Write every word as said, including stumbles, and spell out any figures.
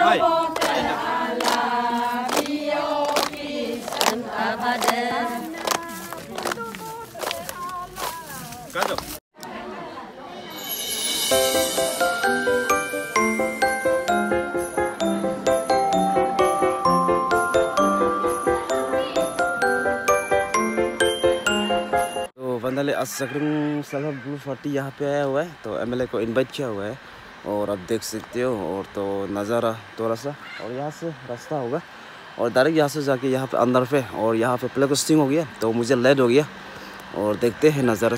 Hai. Kado. Finally आज सकरंग साहब blue forty यहाँ पे आया हुआ है, तो एमएलए को इनवाइट किया हुआ है और आप देख सकते हो। और तो नज़ारा थोड़ा सा, और यहाँ से रास्ता होगा और डायरेक्ट यहाँ से जाके यहाँ पे अंदर पे, और यहाँ पे प्ले कास्टिंग हो गया तो मुझे लेट हो गया और देखते हैं नज़ारा।